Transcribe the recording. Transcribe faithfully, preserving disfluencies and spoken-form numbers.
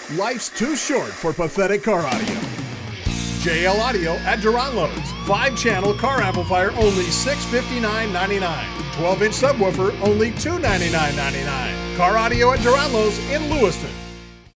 Life's too short for pathetic car audio. J L Audio at DERANLEAU'S. five channel car amplifier, only six hundred fifty-nine ninety-nine. twelve inch subwoofer, only two hundred ninety-nine ninety-nine. Car audio at DERANLEAU'S in Lewiston.